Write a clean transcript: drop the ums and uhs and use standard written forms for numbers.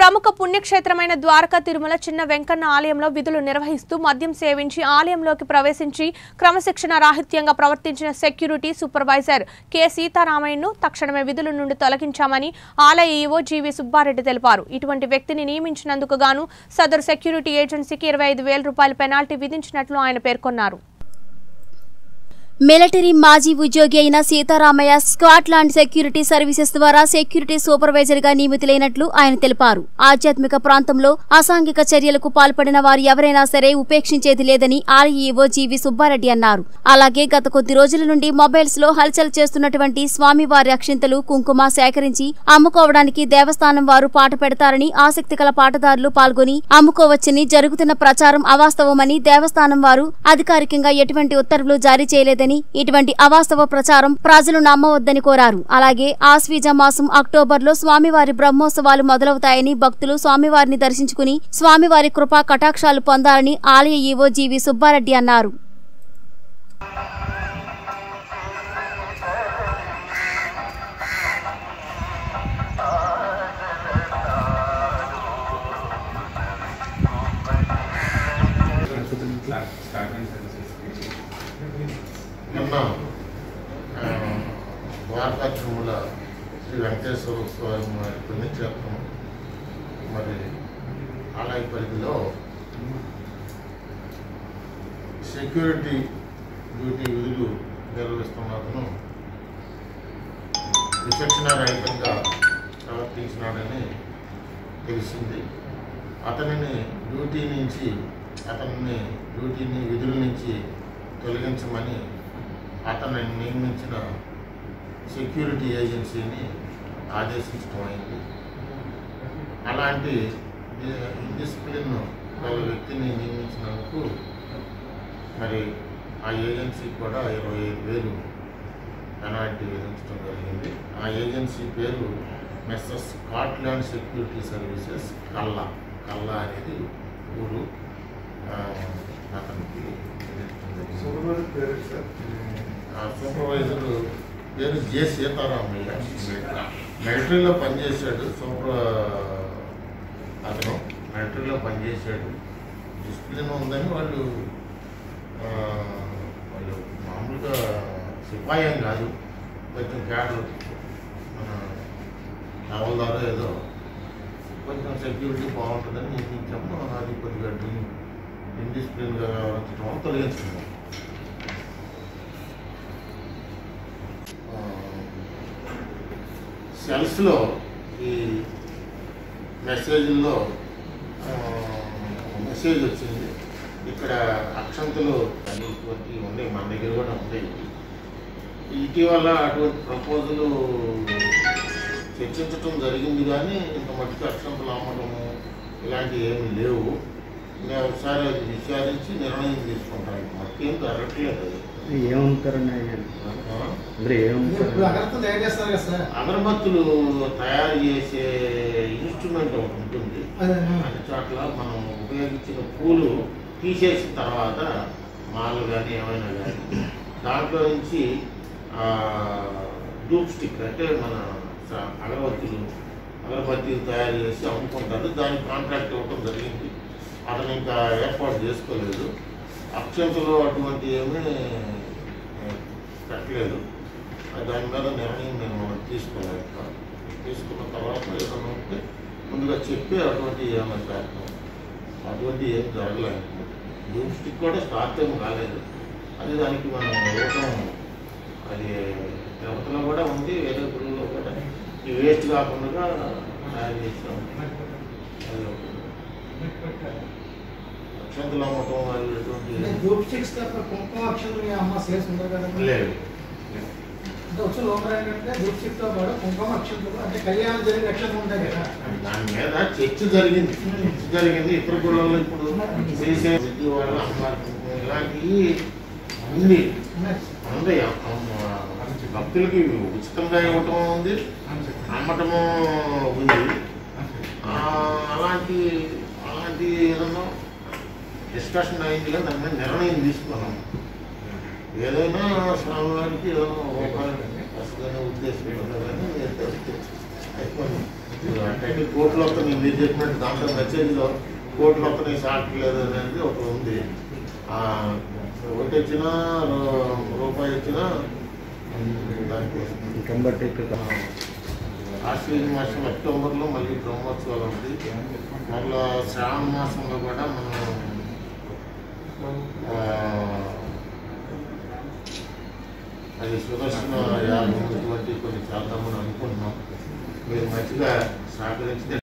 ప్రముఖ పుణ్యక్షేత్రమైన ద్వారకా తిరుమల చిన్న వెంకన్న ఆలయంలో విధులు నిర్వహిస్తూ మద్యం సేవించి ఆలయంలోకి ప్రవేశించి క్రమశిక్షణ రాహిత్యంగా ప్రవర్తించిన సెక్యూరిటీ సూపర్వైజర్ కె సీతారామయ్యను తక్షణమే విధుల నుండి తొలగించామని ఆలయ ఈవో జీవి సుబ్బారెడ్డి తెలిపారు. ఇటువంటి వ్యక్తిని నియమించినందుకు గాను సదరు సెక్యూరిటీ ఏజెన్సీకి 25,000 రూపాయల పెనాల్టీ విధించినట్లు ఆయన పేర్కొన్నారు. మిలిటరీ మాజీ ఉద్యోగి అయిన సీతారామయ్య స్కాట్లాండ్ సెక్యూరిటీ సర్వీసెస్ ద్వారా సెక్యూరిటీ సూపర్వైజర్ గా నియమితులైనట్లు ఆయన తెలిపారు. ఆధ్యాత్మిక ప్రాంతంలో అసాంఘిక చర్యలకు పాల్పడిన వారు ఎవరైనా సరే ఉపేక్షించేది లేదని ఆలయ ఈవో జీవి సుబ్బారెడ్డి అన్నారు. అలాగే గత కొద్ది రోజుల నుండి మొబైల్స్ లో హల్చల్ చేస్తున్నటువంటి స్వామివారి అక్షింతలు కుంకుమ సేకరించి అమ్ముకోవడానికి దేవస్థానం వారు పాట పెడతారని ఆసక్తి గల పాటదారులు పాల్గొని అమ్ముకోవచ్చని జరుగుతున్న ప్రచారం అవాస్తవమని దేవస్థానం వారు అధికారికంగా ఎటువంటి ఉత్తర్వులు జారీ చేయలేదని ఇటువంటి అవాస్తవ ప్రచారం ప్రజలు నమ్మవద్దని కోరారు. అలాగే ఆశ్వీజ మాసం అక్టోబర్లో స్వామివారి బ్రహ్మోత్సవాలు మొదలవుతాయని భక్తులు స్వామివారిని దర్శించుకుని స్వామివారి కృపా కటాక్షాలు పొందాలని ఆలయ ఈవో జీవి సుబ్బారెడ్డి అన్నారు. నిన్న ద్వారకా తిరుమల శ్రీ వెంకటేశ్వర స్వామి వారి పుణ్యక్షేత్రం మరి ఆలయ పరిధిలో సెక్యూరిటీ డ్యూటీ విధులు నిర్వహిస్తున్నతను విచక్షణ రహితంగా ప్రవర్తించినాడని తెలిసింది. అతనిని విధుల నుంచి తొలగించమని అతన్ని నియమించిన సెక్యూరిటీ ఏజెన్సీని ఆదేశించడం అయింది. అలాంటి డిసిప్లిన్ గల వ్యక్తిని నియమించినందుకు మరి ఆ ఏజెన్సీకి కూడా 25,000 పెనాల్టీ విధించడం జరిగింది. ఆ ఏజెన్సీ పేరు మెస్సర్స్ స్కాట్లాండ్ సెక్యూరిటీ సర్వీసెస్ కల్లా అనేది ఊరు. అతనికి సూపర్వైజర్ పేరు జె సీతారామయ్య. మిలిటరీలో పనిచేశాడు. అతను మిలిటరీలో పనిచేశాడు. డిసిప్లిన్ ఉందని వాళ్ళు మామూలుగా సిపాయం కాదు, కొంచెం క్యాడర్ మన హవల్దారో ఏదో కొంచెం సెక్యూరిటీ బాగుంటుందని నియమించాము. అది కొద్దిగా ఇండిసిప్లిన్గా వ్యవహరించడం తొలగించుకున్నాం. సెల్స్లో ఈ మెసేజ్లో మెసేజ్ వచ్చింది. ఇక్కడ అక్షంతలు అటువంటి ఉన్నాయి, మన దగ్గర కూడా ఉంటాయి. ఇటీవల అటువంటి ప్రపోజలు చర్చించడం జరిగింది, కానీ ఇంత మట్టుకు అక్షంతలు అమ్మడము ఇలాంటివి ఏమీ లేవు. నేను ఒకసారి అది విచారించి నిర్ణయం తీసుకుంటాను. మాకేం జరగట్లేదు. అగరబత్తులు తయారు చేసే ఇన్స్ట్రుమెంట్ ఒకటి ఉంటుంది. అన్ని చోట్ల మనం ఉపయోగించిన పూలు తీసేసిన తర్వాత మాలు కానీ ఏమైనా కానీ దాంట్లో నుంచి డూప్ స్టిక్ అంటే మన అగరబత్తీలు తయారు చేసి అమ్ముకుంటారు. దానికి కాంట్రాక్ట్ ఇవ్వడం జరిగింది. అతను ఇంకా ఏర్పాటు చేసుకోలేదు. అక్షంతలు అటువంటి ఏమీ పెట్టలేదు. దాని మీద నిర్ణయం నేను తీసుకోలేదు. తీసుకున్న తర్వాత ఏదైనా ఉంటే ముందుగా చెప్పి అటువంటి ఏమైనా చేస్తాం. అటువంటి ఏం జరగలేదు. డూప్ స్టిక్ కూడా స్టార్ట్ ఏం కాలేదు. అది దానికి మనం ఇవ్వటం అది తిరుపతిలో కూడా ఉంది, వేరే గురువులో కూడా ఈ వేస్ట్ కాకుండా తయారు చేసాం. అది అక్షంతలు అమ్మటం అది ఎటువంటి లేదు. దాని మీద చర్చ జరిగింది. ఇతర గుళ్ళల్లో ఇప్పుడు చేసే వాళ్ళు అమ్మారు ఇలాంటివి ఉంది. భక్తులకి ఉచితంగా ఇవ్వటం ఉంది, అమ్మటము ఉంది. అలాంటి ఏదన్నా డిస్కషన్ అయింది, కానీ దాని మీద నిర్ణయం తీసుకున్నాం. ఏదైనా స్వామివారికి ఏదైనా ఉద్దేశం అయిపోయింది. అట్టయితే కోర్టులో వస్తున్నాయి, మీరు చెప్పినట్టు దాంట్లో మెసేజ్లో కోర్టులో వస్తున్నాయి సాగట్లేదు అనేది ఒక ఉంది. ఒకటి వచ్చినా రూపాయి వచ్చినా ఆశ్వీజ మాసం అక్టోబర్లో మళ్ళీ బ్రహ్మోత్సవాలు ఉంది. మళ్ళీ శ్రావణ మాసంలో కూడా మనం అది సుదర్శన యాగం ఇటువంటి కొన్ని చేద్దామని అనుకుంటున్నాం. మీరు మంచిగా సహకరించితే